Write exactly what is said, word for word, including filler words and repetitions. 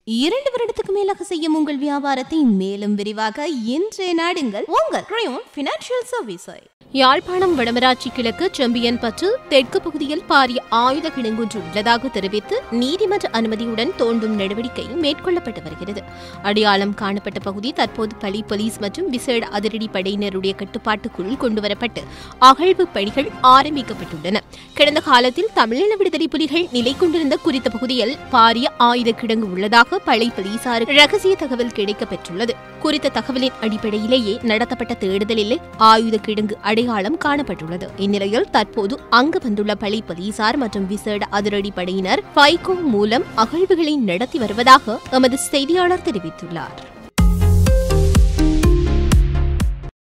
இரண்டு வருடத்துக்கு மேலாக செய்யும் உங்கள் வியாபாரத்தை மேலும் விரிவாக இன்றைய நாடுங்கள் உங்கள் கிரயோன் ஃபினான்ஷியல் சர்வீஸை. யாழ்ப்பாணம் வடமராட்சி கிழக்கு செம்பியன் பற்று தெற்கு பகுதியில் பாரிய ஆயுத கிடங்கொன்று உள்ளதாக தெரிவித்து நீதிமன்ற அனுமதியுடன் தோண்டும் நடவடிக்கை மேற்கொள்ளப்பட்டு வருகிறது. அடையாளம் காணப்பட்ட பகுதி தற்போது பளி போலீஸ் மற்றும் விசேட அதிரடி படையினருடைய கட்டுப்பாட்டுக்குள் கொண்டுவரப்பட்டு அகழ்வு பணிகள் ஆரம்பிக்கப்பட்டுள்ளன. கடந்த காலத்தில் தமிழீழ விடுதலை புலிகள் நிலை கொண்டிருந்த குறித்த பகுதியில் பாரிய ஆயுத கிடங்கு உள்ளதாக பளை போலீசாருக்கு ரகசிய தகவல் கிடைக்கப்பெற்றுள்ளது. குறித்த தகவலின் அடிப்படையிலேயே நடத்தப்பட்ட தேடுதலில் ஆயுத கிடங்கு அடையாளம் காணப்பட்டுள்ளது. இந்நிலையில் தற்போது அங்கு வந்துள்ள பளை போலீசார் மற்றும் விசேட அதிரடி படையினர் பைகோ மூலம் அகழ்வுகளை நடத்தி வருவதாக எமது செய்தியாளர் தெரிவித்துள்ளார்.